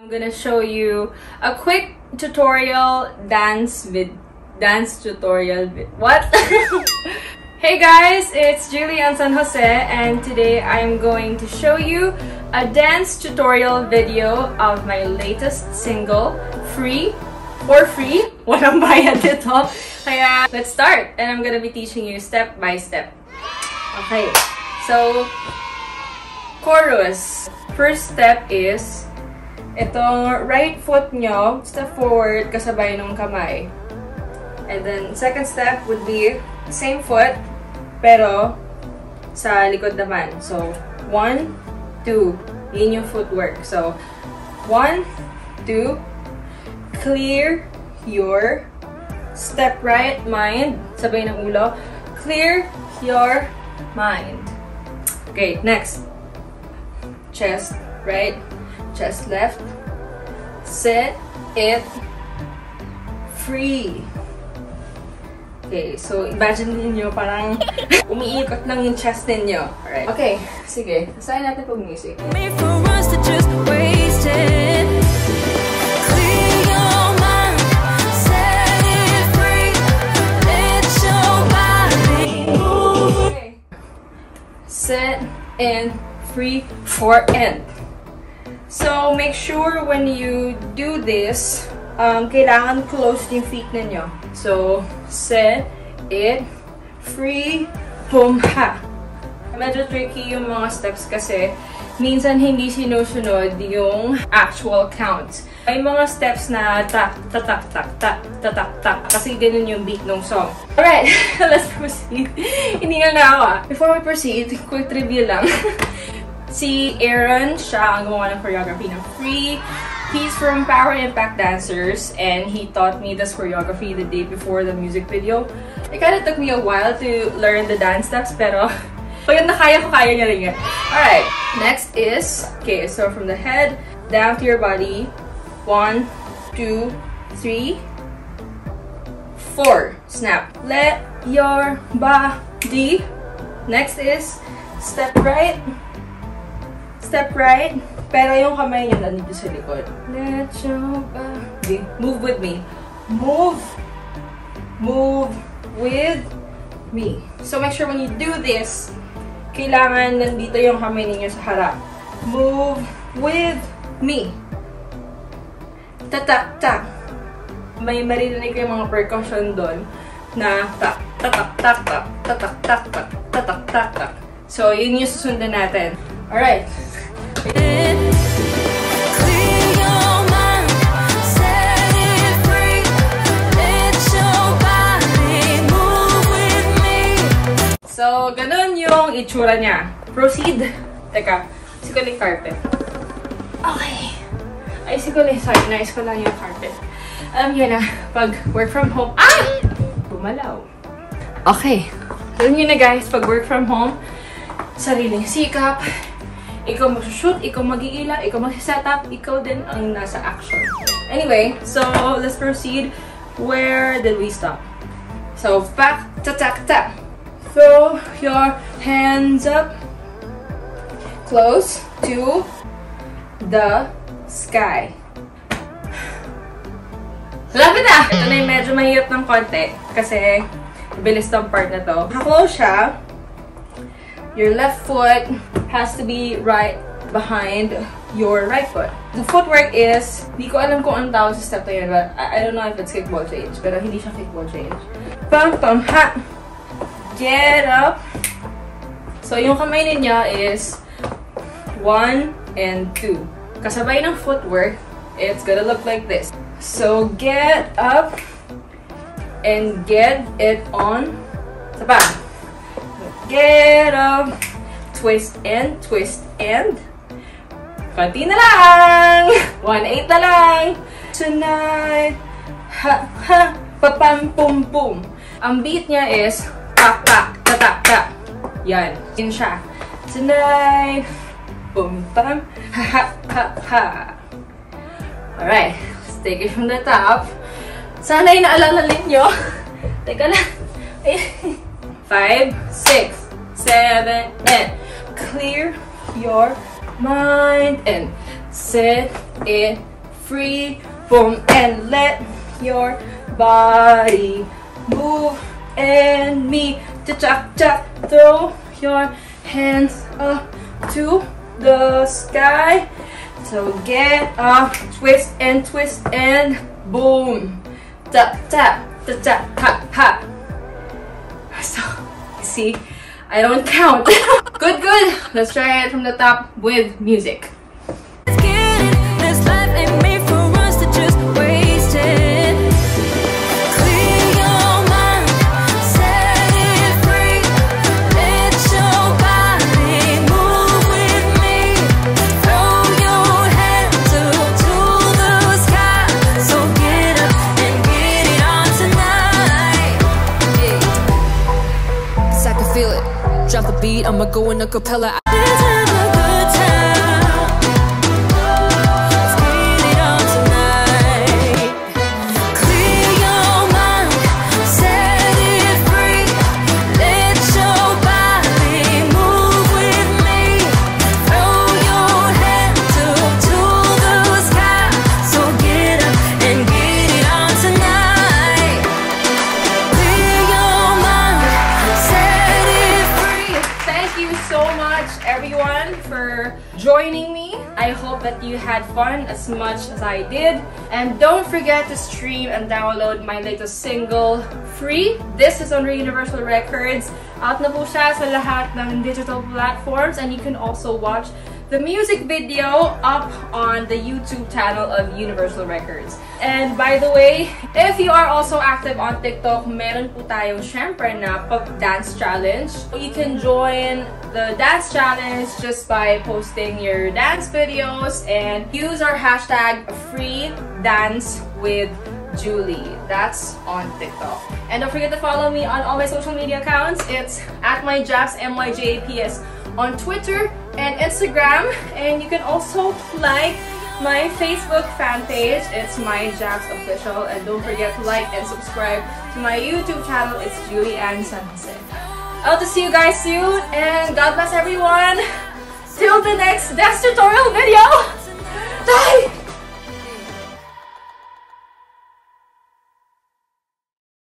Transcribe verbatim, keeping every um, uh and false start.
I'm gonna show you a quick tutorial dance vid dance tutorial vid what? Hey guys, it's Julian San Jose, and today I'm going to show you a dance tutorial video of my latest single, Free, for free. Walang bayad ito. Kaya, let's start. And I'm gonna be teaching you step by step. Okay, so chorus. First step is itong right foot nyo, step forward kasabay ng kamay. And then second step would be same foot pero sa likod naman. So one, two, yun yung footwork. So one, two, clear your step right mind. Sabay ng ulo. Clear your mind. Okay, next. Chest right, chest left. Set it free. Okay, so imagine niyo parang umiikot lang yung chest ninyo. Alright. Okay, sige. Asahin natin pag music. Set and free for end. So make sure when you do this, um, kailangan close yung feet ninyo. So set it free, boom, ha. Medyo tricky yung mga steps kasi minsan hindi sinusunod yung actual counts. May mga steps na tak, tatak, tak, tak, tatak, tak. Kasi ganun yung beat ng song. Alright, let's proceed. Hiningal na ako ah. Before we proceed, quick trivia lang. Si Aaron, siya ang gumawa ng choreography ng Free. He's from Power Impact Dancers, and he taught me this choreography the day before the music video. It kind of took me a while to learn the dance steps, pero pag nakaya ko, kaya niya rin yan. Alright, next is, okay, so from the head down to your body. One, two, three, four. Snap. Let your body. Next is step right. Step right. Pero yung kamay niya nandito sa likod. Let your body. Move with me. Move. Move with me. So make sure when you do this, kailangan nandito yung kamay ninyo sa harap. Move with me. Tatak, tak. May maririnig ko yung mga percussion doon na tak, tatak, tak, tak, tatak, tak, tak, tatak, tak, tak. So, yun yung susundan natin. Alright. So, ganun yung itsura niya. Proceed. Teka, sikuling carpet. Okay. Ay, sikuling. Sorry, nais ko lang yung carpet. Alam niyo na, pag work from home, ah! Bumalaw. Okay. Alam niyo na guys, pag work from home, sariling sikap, ikaw mag-shoot, ikaw mag-iila, ikaw mag-setup, ikaw din ang nasa action. Anyway, so let's proceed. Where did we stop? So, back, tatak, tak. Throw your hands up close to the sky. Lapit na! Ito na yung medyo mahirap ng konti kasi bilis tong part na to. Close siya. Your left foot has to be right behind your right foot. The footwork is, hindi ko alam kung anong tawag sa step na yun, but I, I don't know if it's kickball change, pero hindi siya kickball change. Pam, pam, ha! Get up. So, yung kamay niya is one and two. Kasabay ng footwork, it's gonna look like this. So, get up and get it on. Sapa. Get up. Twist and twist and. Konti na lang. one eight na lang. Tonight. Ha, ha. Papam, pum, pum. Ang beat niya is tak, tak, tatak, tak. Yan. Yun siya. Tonight. Boom, pam. Ha, ha, ha, ha. Alright. Let's take it from the top. Sana yung naalala ninyo. Teka lang. Five, six, seven, and clear your mind and set it free, boom, and let your body move and me to chak chak. Throw your hands up to the sky. So get up, twist and twist and boom, tap tap tap tap ha ha. So you see, I don't count. Good, good. Let's try it from the top with music. Let's get it. This life ain't made for us to just waste it. Clear your mind, set it free. Let your body move with me. Throw your hands up to the sky. So get up and get it on tonight. Yeah. 'Cause I can feel it. Drop the beat, I'ma go in a cappella. Let's have a good time. Let's get it on tonight. Clear your mind, set it free. Let your body move with me. Throw your hands up to the sky. So get up and get it on tonight. Clear your mind, set it free. Thank you so much, everyone, for joining me. I hope that you had fun as much as I did. And don't forget to stream and download my latest single, Free. This is on Universal Records. Out na po siya sa lahat ng digital platforms. And you can also watch the music video up on the YouTube channel of Universal Records. And by the way, if you are also active on TikTok, meron po tayong syempre na pag-dance challenge. You can join the dance challenge just by posting your dance videos and use our hashtag free dance with Julie. That's on TikTok. And don't forget to follow me on all my social media accounts. It's at myjaps, M Y J A P S, on Twitter and Instagram. And you can also like my Facebook fan page. It's myjaps official. And don't forget to like and subscribe to my YouTube channel. It's Julie Ann San Jose. I hope to see you guys soon, and God bless everyone. Till the next dance tutorial video. Bye!